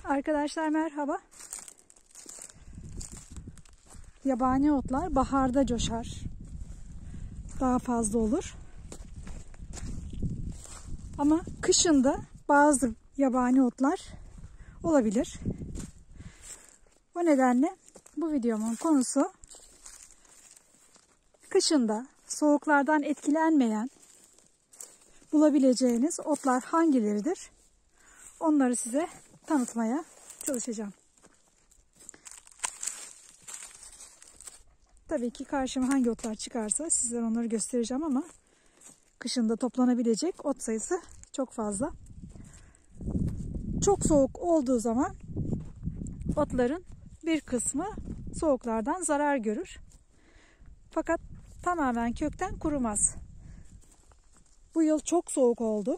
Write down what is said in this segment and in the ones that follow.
Arkadaşlar merhaba. Yabani otlar baharda coşar. Daha fazla olur. Ama kışın da bazı yabani otlar olabilir. O nedenle bu videomun konusu kışında soğuklardan etkilenmeyen bulabileceğiniz otlar hangileridir? Onları size tanıtmaya çalışacağım. Tabii ki karşıma hangi otlar çıkarsa sizlere onları göstereceğim ama kışında toplanabilecek ot sayısı çok fazla. Çok soğuk olduğu zaman otların bir kısmı soğuklardan zarar görür. Fakat tamamen kökten kurumaz. Bu yıl çok soğuk oldu.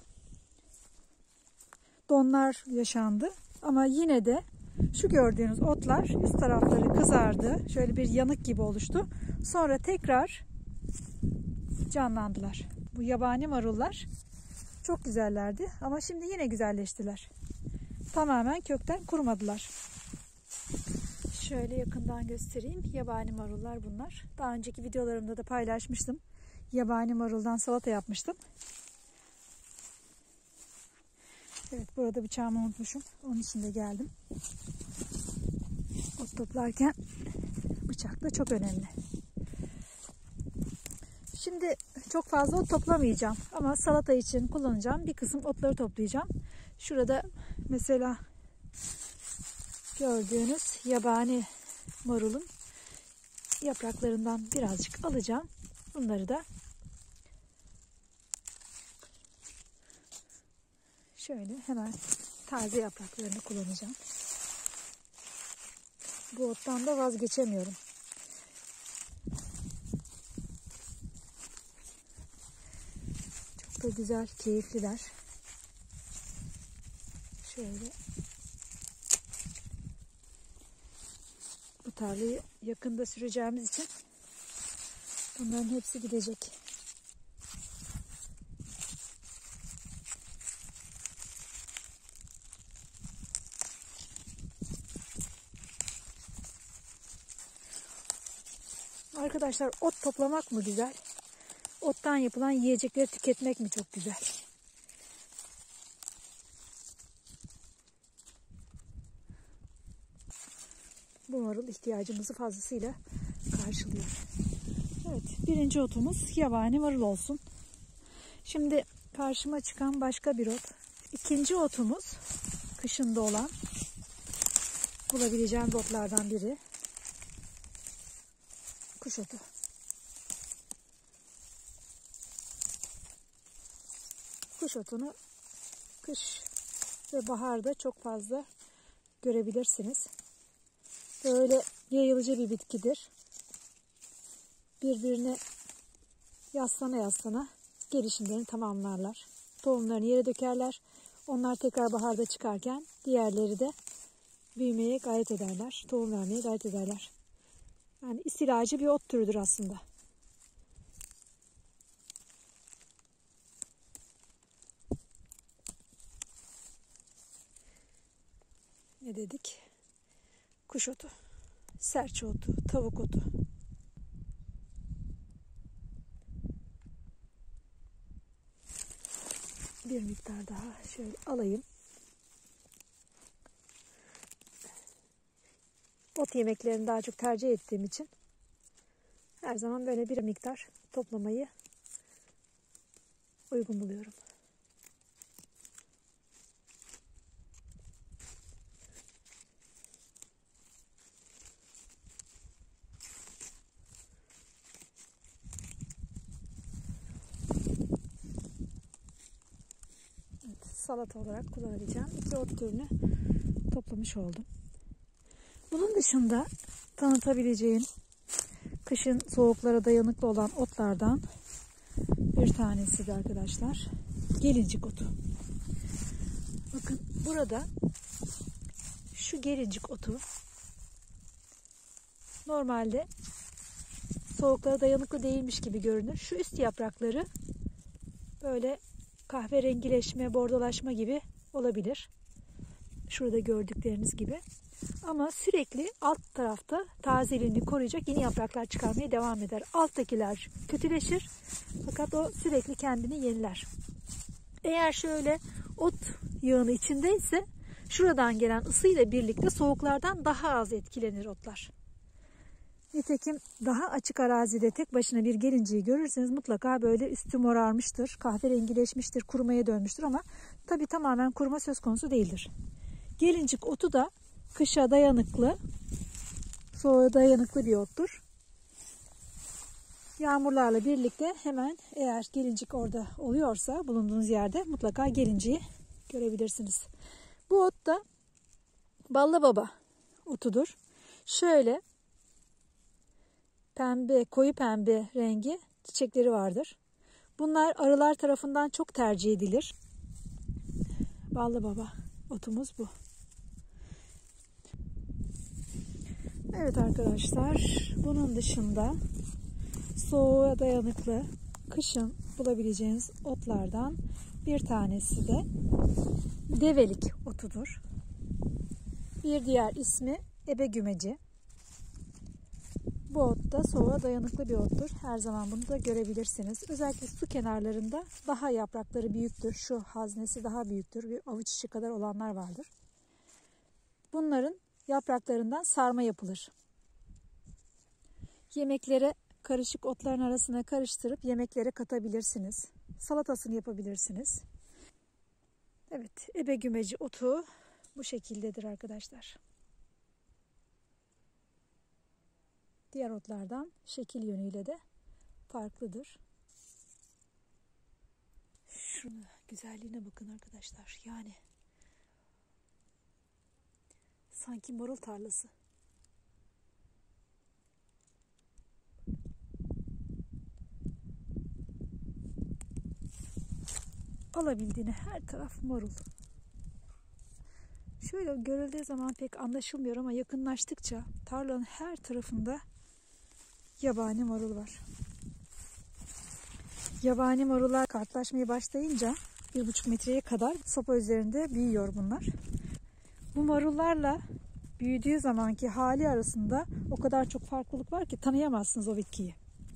Donlar yaşandı. Ama yine de şu gördüğünüz otlar üst tarafları kızardı. Şöyle bir yanık gibi oluştu. Sonra tekrar canlandılar. Bu yabani marullar çok güzellerdi. Ama şimdi yine güzelleştiler. Tamamen kökten kurumadılar. Şöyle yakından göstereyim. Yabani marullar bunlar. Daha önceki videolarımda da paylaşmıştım. Yabani maruldan salata yapmıştım. Evet, burada bıçağımı unutmuşum. Onun için de geldim. Ot toplarken bıçak da çok önemli. Şimdi çok fazla ot toplamayacağım. Ama salata için kullanacağım bir kısım otları toplayacağım. Şurada mesela gördüğünüz yabani marulun yapraklarından birazcık alacağım. Bunları da şöyle hemen taze yapraklarını kullanacağım. Bu ottan da vazgeçemiyorum. Çok da güzel, keyifliler. Şöyle bu tarlayı yakında süreceğimiz için bunların hepsi gidecek. Arkadaşlar, ot toplamak mı güzel? Ottan yapılan yiyecekleri tüketmek mi çok güzel? Bu marul ihtiyacımızı fazlasıyla karşılıyor. Evet, birinci otumuz yabani marul olsun. Şimdi karşıma çıkan başka bir ot. İkinci otumuz kışında olan bulabileceğim otlardan biri. Kuş otu. Kuş otunu kış ve baharda çok fazla görebilirsiniz. Böyle yayılıcı bir bitkidir. Birbirine yaslana yaslana gelişimlerini tamamlarlar. Tohumlarını yere dökerler. Onlar tekrar baharda çıkarken diğerleri de büyümeye gayret ederler. Tohum vermeye gayret ederler. Yani istilacı bir ot türüdür aslında. Ne dedik? Kuş otu, serçe otu, tavuk otu. Bir miktar daha şöyle alayım. Ot yemeklerini daha çok tercih ettiğim için her zaman böyle bir miktar toplamayı uygun buluyorum. Evet, salata olarak kullanabileceğim iki ot türünü toplamış oldum. Bunun dışında tanıtabileceğim kışın soğuklara dayanıklı olan otlardan bir tanesi de arkadaşlar gelincik otu. Bakın burada şu gelincik otu normalde soğuklara dayanıklı değilmiş gibi görünür. Şu üst yaprakları böyle kahverengileşme, bordolaşma gibi olabilir. Şurada gördükleriniz gibi. Ama sürekli alt tarafta tazeliğini koruyacak yeni yapraklar çıkarmaya devam eder. Alttakiler kötüleşir fakat o sürekli kendini yeniler. Eğer şöyle ot yığını içindeyse şuradan gelen ısıyla birlikte soğuklardan daha az etkilenir otlar. Nitekim daha açık arazide tek başına bir gelinciyi görürseniz mutlaka böyle üstü morarmıştır, kahverengileşmiştir, kurumaya dönmüştür ama tabii tamamen kuruma söz konusu değildir. Gelincik otu da kışa dayanıklı, soğuğa dayanıklı bir ottur. Yağmurlarla birlikte hemen eğer gelincik orada oluyorsa bulunduğunuz yerde mutlaka gelinciyi görebilirsiniz. Bu ot da ballababa otudur. Şöyle pembe, koyu pembe rengi çiçekleri vardır. Bunlar arılar tarafından çok tercih edilir. Ballababa otumuz bu. Evet arkadaşlar, bunun dışında soğuğa dayanıklı kışın bulabileceğiniz otlardan bir tanesi de develik otudur. Bir diğer ismi ebegümeci. Bu ot da soğuğa dayanıklı bir ottur. Her zaman bunu da görebilirsiniz. Özellikle su kenarlarında daha yaprakları büyüktür. Şu haznesi daha büyüktür. Bir avuç içi kadar olanlar vardır. Bunların yapraklarından sarma yapılır. Yemeklere karışık otların arasına karıştırıp yemeklere katabilirsiniz. Salatasını yapabilirsiniz. Evet, ebegümeci otu bu şekildedir arkadaşlar. Diğer otlardan şekil yönüyle de farklıdır. Şunu güzelliğine bakın arkadaşlar. Yani sanki marul tarlası. Alabildiğine her taraf marul. Şöyle görüldüğü zaman pek anlaşılmıyor ama yakınlaştıkça tarlanın her tarafında yabani marul var. Yabani marullar kartlaşmaya başlayınca 1,5 metreye kadar sopa üzerinde büyüyor bunlar. Bu marullarla büyüdüğü zamanki hali arasında o kadar çok farklılık var ki tanıyamazsınız o bitkiyi.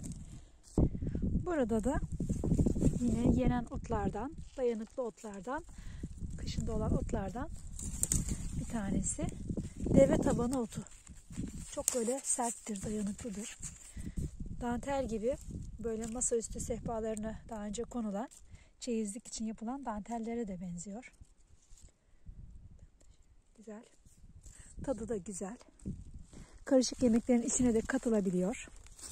Burada da yine yenen otlardan, dayanıklı otlardan, kışında olan otlardan bir tanesi deve tabanı otu. Çok böyle serttir, dayanıklıdır. Dantel gibi böyle masaüstü sehpalarına daha önce konulan çeyizlik için yapılan dantellere de benziyor. Güzel. Tadı da güzel. Karışık yemeklerin içine de katılabiliyor.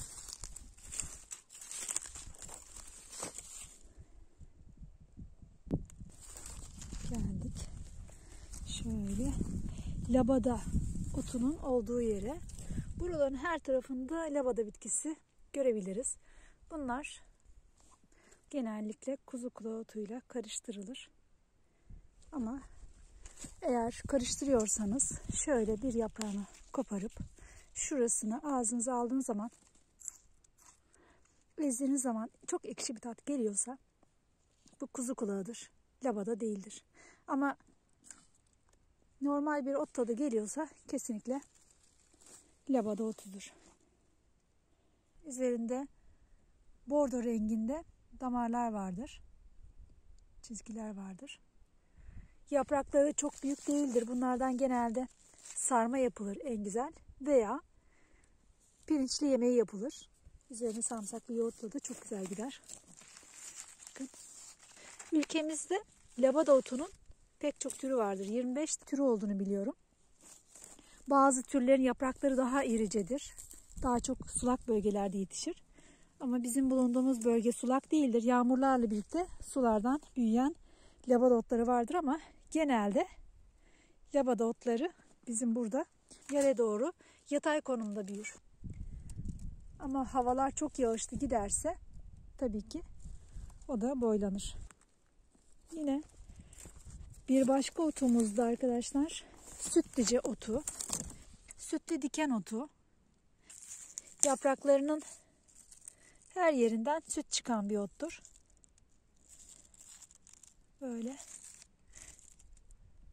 Geldik. Şöyle labada otunun olduğu yere. Buraların her tarafında labada bitkisi görebiliriz. Bunlar genellikle kuzu kulağı otuyla karıştırılır. Ama eğer karıştırıyorsanız şöyle bir yaprağını koparıp şurasını ağzınıza aldığınız zaman, ezdiğiniz zaman çok ekşi bir tat geliyorsa bu kuzu kulağıdır. Labada değildir. Ama normal bir ot tadı geliyorsa kesinlikle labada otudur. Üzerinde bordo renginde damarlar vardır. Çizgiler vardır. Yaprakları çok büyük değildir. Bunlardan genelde sarma yapılır en güzel veya pirinçli yemeği yapılır. Üzerine sarımsaklı yoğurtla da çok güzel gider. Bakın. Ülkemizde labada otunun pek çok türü vardır. 25 türü olduğunu biliyorum. Bazı türlerin yaprakları daha iricedir. Daha çok sulak bölgelerde yetişir. Ama bizim bulunduğumuz bölge sulak değildir. Yağmurlarla birlikte sulardan büyüyen labada otları vardır ama genelde labada otları bizim burada yere doğru yatay konumda büyür. Ama havalar çok yağışlı giderse tabii ki o da boylanır. Yine bir başka otumuz da arkadaşlar sütlüce otu. Sütlü diken otu. Yapraklarının her yerinden süt çıkan bir ottur. Böyle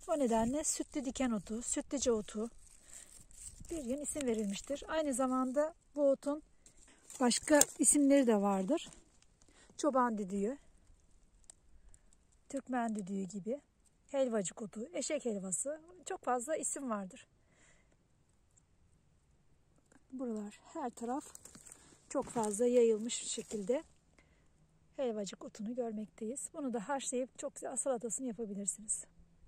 O nedenle sütlü diken otu, sütlüce otu bir gün isim verilmiştir. Aynı zamanda bu otun başka isimleri de vardır. Çoban düdüğü, Türkmen düdüğü gibi, helvacık otu, eşek helvası, çok fazla isim vardır. Buralar her taraf çok fazla yayılmış şekilde helvacık otunu görmekteyiz. Bunu da haşlayıp çok güzel salatasını yapabilirsiniz.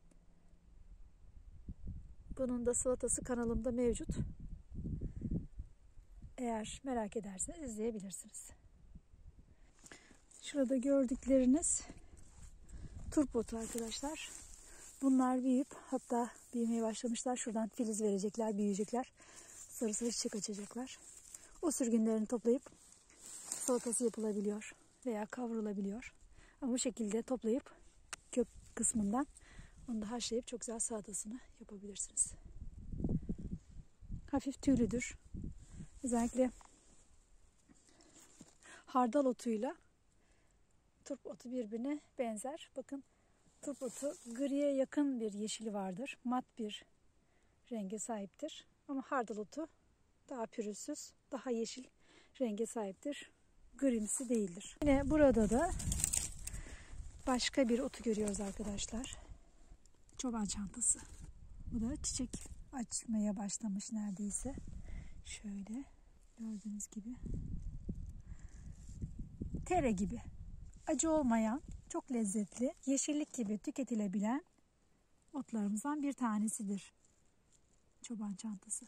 Bunun da salatası kanalımda mevcut. Eğer merak ederseniz izleyebilirsiniz. Şurada gördükleriniz turp otu arkadaşlar. Bunlar büyüyüp hatta büyümeye başlamışlar. Şuradan filiz verecekler, büyüyecekler. Sarı sarı çiçek açacaklar. O sürgünlerini toplayıp salatası yapılabiliyor veya kavrulabiliyor. Ama bu şekilde toplayıp kök kısmından onu da haşlayıp çok güzel salatasını yapabilirsiniz. Hafif tüylüdür. Özellikle hardal otuyla turp otu birbirine benzer. Bakın turp otu griye yakın bir yeşili vardır. Mat bir renge sahiptir. Ama hardal otu daha pürüzsüz, daha yeşil renge sahiptir. Grimsi değildir. Yine burada da başka bir otu görüyoruz arkadaşlar. Çoban çantası. Bu da çiçek açmaya başlamış neredeyse. Şöyle gördüğünüz gibi. Tere gibi. Acı olmayan, çok lezzetli, yeşillik gibi tüketilebilen otlarımızdan bir tanesidir. Çoban çantası.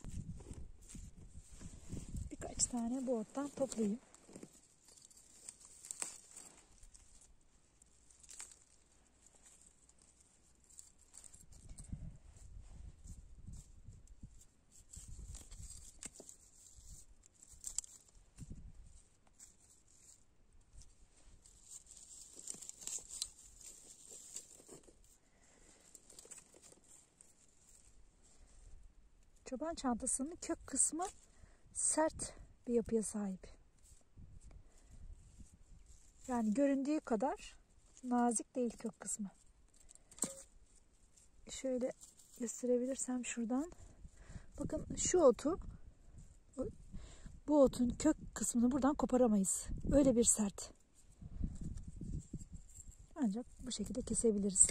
Birkaç tane bu ottan toplayayım. Çoban çantasının kök kısmı sert bir yapıya sahip. Yani göründüğü kadar nazik değil kök kısmı. Şöyle gösterebilirsem şuradan. Bakın şu otu, bu otun kök kısmını buradan koparamayız. Öyle bir sert. Ancak bu şekilde kesebiliriz.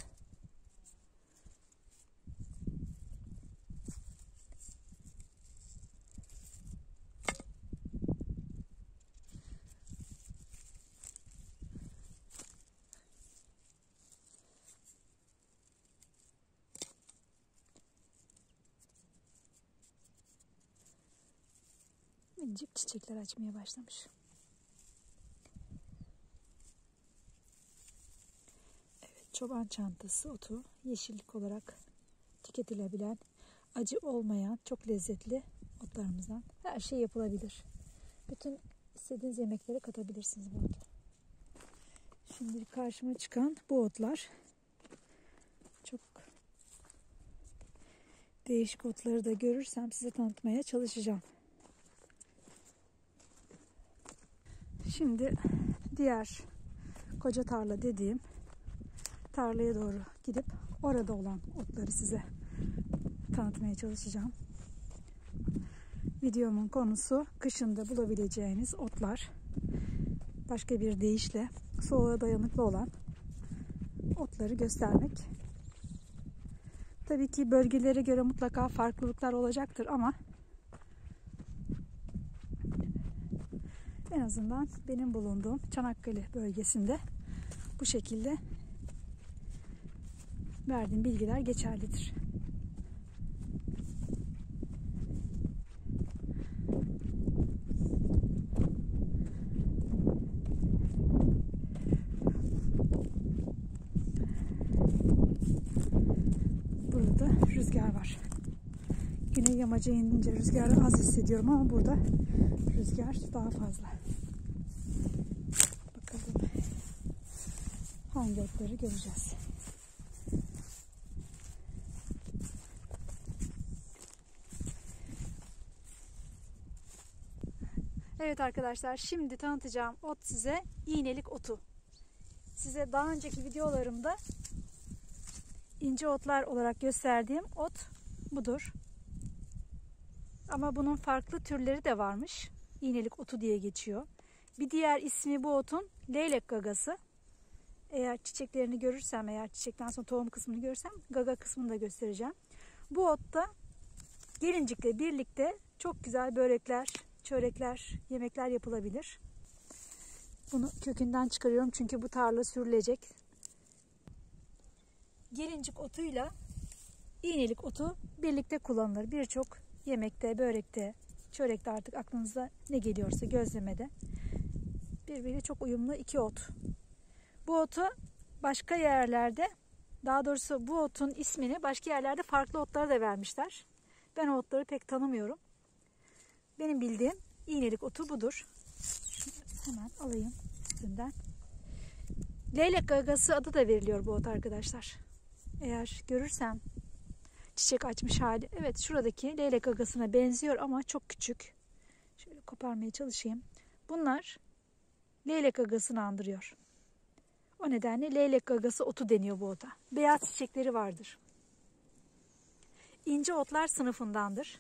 Minicik çiçekler açmaya başlamış. Evet, çoban çantası otu yeşillik olarak tüketilebilen, acı olmayan, çok lezzetli otlarımızdan. Her şey yapılabilir. Bütün istediğiniz yemeklere katabilirsiniz bu otu. Şimdi karşıma çıkan bu otlar. Çok değişik otları da görürsem size tanıtmaya çalışacağım. Şimdi diğer koca tarla dediğim tarlaya doğru gidip orada olan otları size tanıtmaya çalışacağım. Videomun konusu kışında bulabileceğiniz otlar. Başka bir deyişle soğuğa dayanıklı olan otları göstermek. Tabii ki bölgelere göre mutlaka farklılıklar olacaktır ama en azından benim bulunduğum Çanakkale bölgesinde bu şekilde verdiğim bilgiler geçerlidir. Burada rüzgar var. Güney yamaca inince rüzgarı az hissediyorum ama burada rüzgar daha fazla. Bakalım hangi otları göreceğiz. Evet arkadaşlar, şimdi tanıtacağım ot size iğnelik otu. Size daha önceki videolarımda ince otlar olarak gösterdiğim ot budur. Ama bunun farklı türleri de varmış. İğnelik otu diye geçiyor. Bir diğer ismi bu otun leylek gagası. Eğer çiçeklerini görürsem, eğer çiçekten sonra tohum kısmını görürsem gaga kısmını da göstereceğim. Bu otta gelincikle birlikte çok güzel börekler, çörekler, yemekler yapılabilir. Bunu kökünden çıkarıyorum çünkü bu tarla sürülecek. Gelincik otuyla iğnelik otu birlikte kullanılır. Birçok yemekte, börekte, çörekte, artık aklınıza ne geliyorsa, gözlemede. Birbiriyle çok uyumlu iki ot. Bu otu başka yerlerde, daha doğrusu bu otun ismini başka yerlerde farklı otlara da vermişler. Ben o otları pek tanımıyorum. Benim bildiğim iğnelik otu budur. Şunu hemen alayım üstünden. Leylek gagası adı da veriliyor bu ot arkadaşlar. Eğer görürsem çiçek açmış hali. Evet, şuradaki leylek gagasına benziyor ama çok küçük. Şöyle koparmaya çalışayım. Bunlar leylek gagasını andırıyor. O nedenle leylek gagası otu deniyor bu ota. Beyaz çiçekleri vardır. İnce otlar sınıfındandır.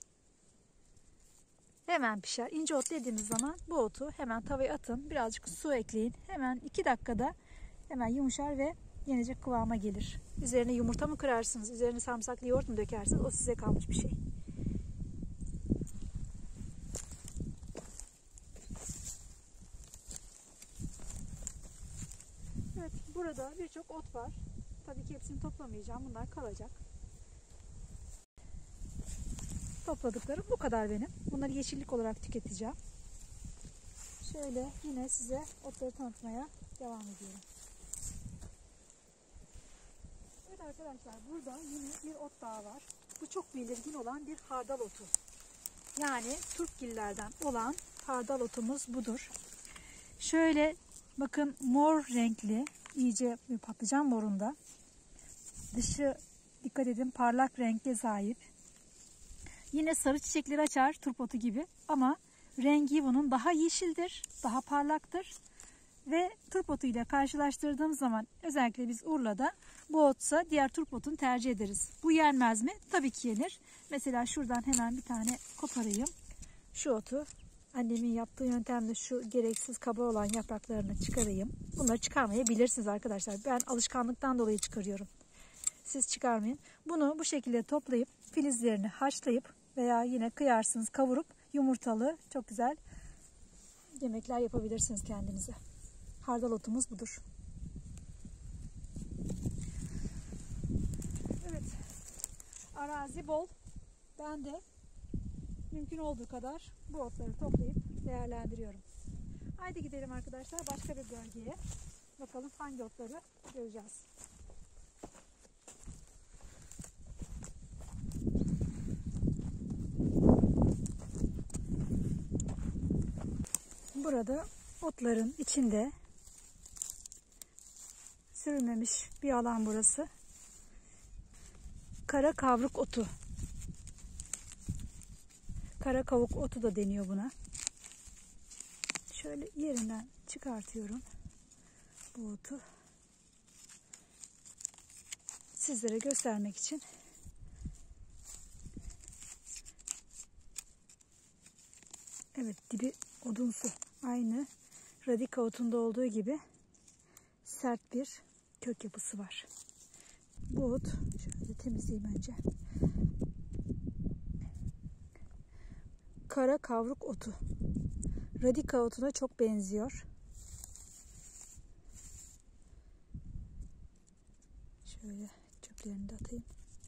Hemen pişer. İnce ot dediğimiz zaman bu otu hemen tavaya atın. Birazcık su ekleyin. Hemen 2 dakikada hemen yumuşar ve yenecek kıvama gelir. Üzerine yumurta mı kırarsınız? Üzerine sarımsaklı yoğurt mu dökersiniz? O size kalmış bir şey. Evet, burada birçok ot var. Tabii ki hepsini toplamayacağım. Bunlar kalacak. Topladıklarım bu kadar benim. Bunları yeşillik olarak tüketeceğim. Şöyle yine size otları tanıtmaya devam ediyorum. Evet arkadaşlar, burada yine bir ot daha var. Bu çok belirgin olan bir hardal otu. Yani turpgillerden olan hardal otumuz budur. Şöyle bakın, mor renkli, iyice bir patlıcan morunda. Dışı, dikkat edin, parlak renkle sahip. Yine sarı çiçekleri açar turp otu gibi ama rengi bunun daha yeşildir, daha parlaktır. Ve turp otu ile karşılaştırdığımız zaman özellikle biz Urla'da bu otsa diğer turp otunu tercih ederiz. Bu yenmez mi? Tabii ki yenir. Mesela şuradan hemen bir tane koparayım. Şu otu annemin yaptığı yöntemle şu gereksiz kaba olan yapraklarını çıkarayım. Bunları çıkarmayabilirsiniz arkadaşlar. Ben alışkanlıktan dolayı çıkarıyorum. Siz çıkarmayın. Bunu bu şekilde toplayıp filizlerini haşlayıp veya yine kıyarsınız, kavurup yumurtalı çok güzel yemekler yapabilirsiniz kendinize. Hardal otumuz budur. Evet, arazi bol. Ben de mümkün olduğu kadar bu otları toplayıp değerlendiriyorum. Haydi gidelim arkadaşlar başka bir bölgeye. Bakalım hangi otları göreceğiz. Burada otların içinde sürülmemiş bir alan burası. Kara kavruk otu. Kara kavuk otu da deniyor buna. Şöyle yerinden çıkartıyorum bu otu. Sizlere göstermek için. Evet, dibi odunsu. Aynı radika otunda olduğu gibi sert bir kök yapısı var. Bu ot, şöyle temizleyeyim önce. Kara kavruk otu. Radika otuna çok benziyor. Şöyle çöplerini de atayım.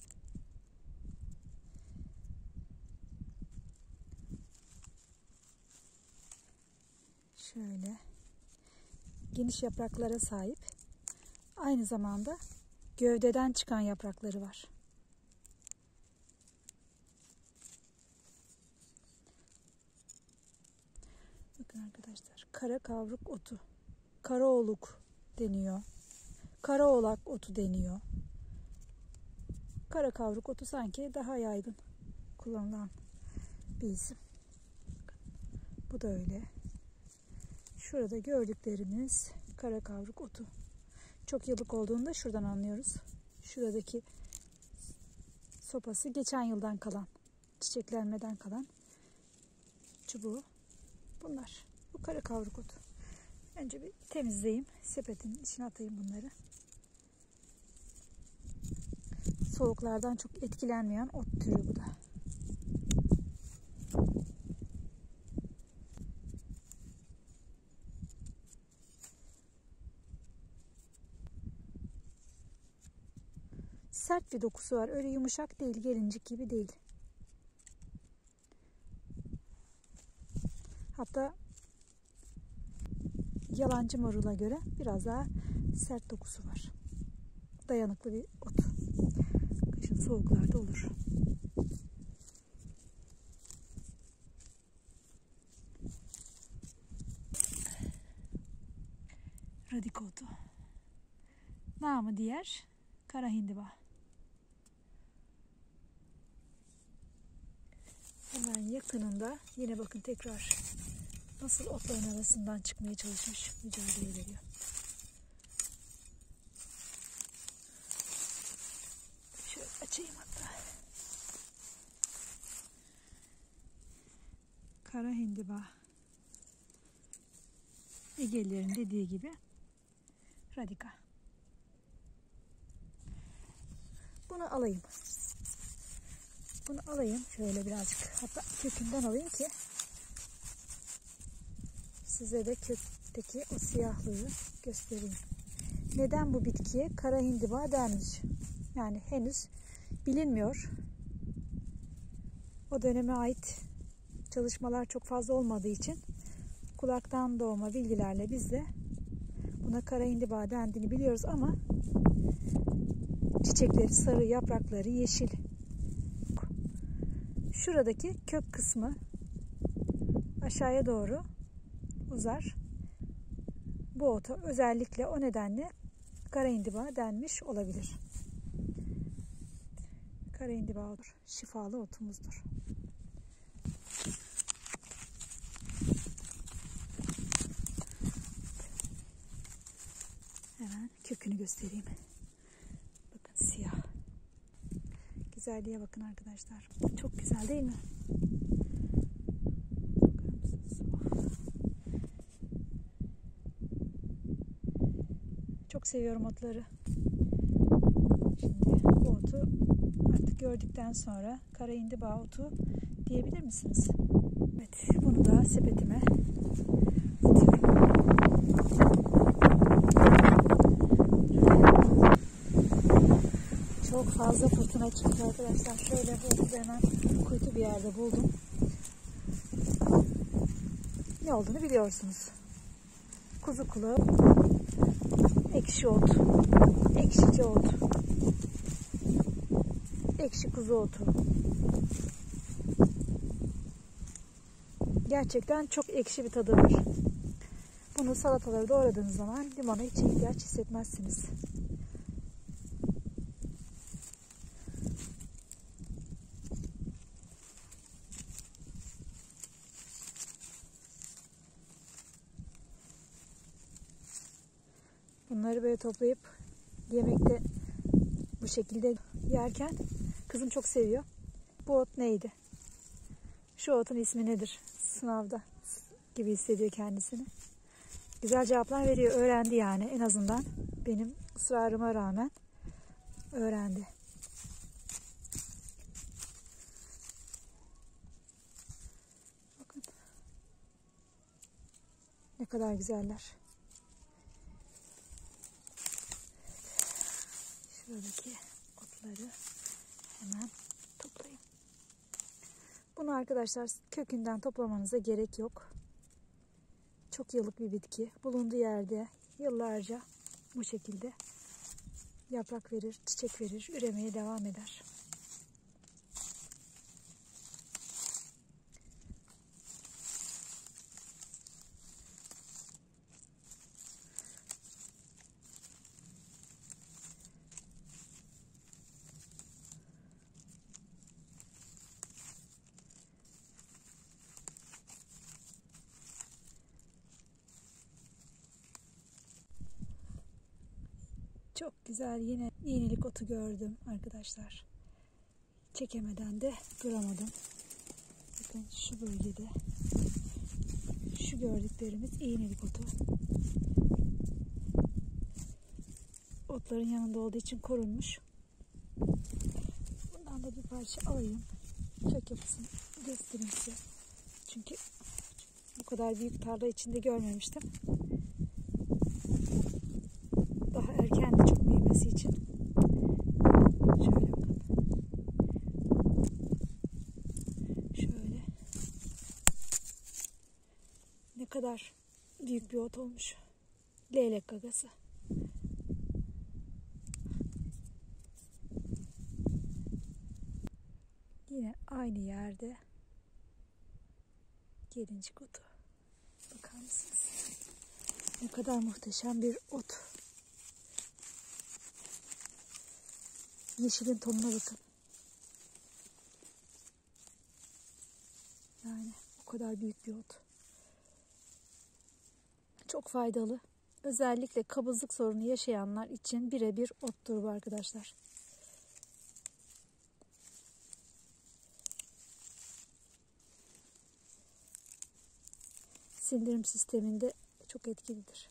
Şöyle geniş yapraklara sahip. Aynı zamanda gövdeden çıkan yaprakları var. Bakın arkadaşlar, kara kavruk otu, karaoluk deniyor. Karaolak otu deniyor. Kara kavruk otu sanki daha yaygın kullanılan bir isim. Bu da öyle. Şurada gördüklerimiz kara kavruk otu. Çok yıllık olduğunu da şuradan anlıyoruz. Şuradaki sopası geçen yıldan kalan, çiçeklenmeden kalan çubuğu. Bunlar. Bu kara kavruk otu. Önce bir temizleyeyim. Sepetin içine atayım bunları. Soğuklardan çok etkilenmeyen ot türü bu da. Sert bir dokusu var. Öyle yumuşak değil, gelincik gibi değil. Hatta yalancı marula göre biraz daha sert dokusu var. Dayanıklı bir ot. Kışın soğuklarda olur. Radika otu. Namı diğer kara hindiba. Hemen yakınında yine bakın tekrar nasıl otların arasından çıkmaya çalışmış, mücadele veriyor. Şöyle açayım hatta. Kara hindiba. Egelilerin dediği gibi radika. Bunu alayım. Bunu alayım şöyle birazcık, hatta kökünden alayım ki size de kökteki o siyahlığı göstereyim. Neden bu bitkiye kara hindiba denmiş? Yani henüz bilinmiyor. O döneme ait çalışmalar çok fazla olmadığı için kulaktan doğma bilgilerle biz de buna kara hindiba dendiğini biliyoruz ama çiçekleri sarı, yaprakları yeşil. Şuradaki kök kısmı aşağıya doğru uzar. Bu ota özellikle o nedenle kara hindiba denmiş olabilir. Kara hindiba otur. Şifalı otumuzdur. Hemen kökünü göstereyim. Bakın siyah. Güzelliğe bakın arkadaşlar. Çok güzel değil mi? Çok seviyorum otları. Şimdi bu otu artık gördükten sonra kara hindiba otu diyebilir misiniz? Evet, bunu da sepetime atıyorum. Çok fazla fırtına çıktı arkadaşlar. Şöyle bu otu hemen kuytu bir yerde buldum. Ne olduğunu biliyorsunuz. Kuzu kulağı, ekşi ot, ekşici ot, ekşi kuzu otu. Gerçekten çok ekşi bir tadı var. Bunu salataları doğradığınız zaman limona hiç ihtiyaç hissetmezsiniz. Bunları böyle toplayıp yemekte bu şekilde yerken kızım çok seviyor. Bu ot neydi? Şu otun ismi nedir? Sınavda gibi hissediyor kendisini. Güzel cevaplar veriyor. Öğrendi yani. En azından benim ısrarıma rağmen öğrendi. Bakın. Ne kadar güzeller. Şuradaki otları hemen toplayayım. Bunu arkadaşlar kökünden toplamanıza gerek yok. Çok yıllık bir bitki. Bulunduğu yerde yıllarca bu şekilde yaprak verir, çiçek verir, üremeye devam eder. Çok güzel yine iğnelik otu gördüm arkadaşlar. Çekemeden de duramadım. Bakın şu bölgede şu gördüklerimiz iğnelik otu. Otların yanında olduğu için korunmuş. Bundan da bir parça alayım. Kök yapısını göstereyim size. Çünkü bu kadar büyük tarla içinde görmemiştim. Daha erken de çok büyümesi için. Şöyle bakın. Şöyle. Ne kadar büyük bir ot olmuş. Leylek gagası. Yine aynı yerde gelincik otu. Bakar mısınız? Ne kadar muhteşem bir ot. Yeşilin tonuna bakın. Yani o kadar büyük bir ot. Çok faydalı. Özellikle kabızlık sorunu yaşayanlar için birebir ottur bu arkadaşlar. Sindirim sisteminde çok etkilidir.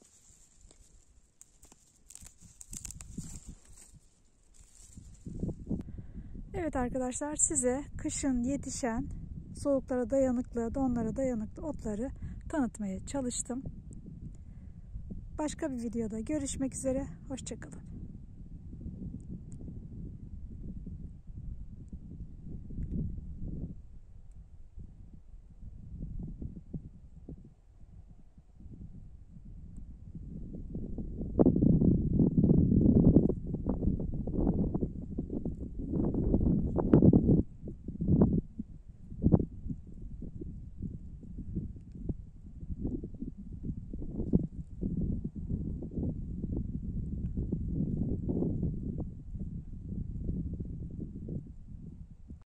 Evet arkadaşlar, size kışın yetişen soğuklara dayanıklı, donlara dayanıklı otları tanıtmaya çalıştım. Başka bir videoda görüşmek üzere. Hoşça kalın.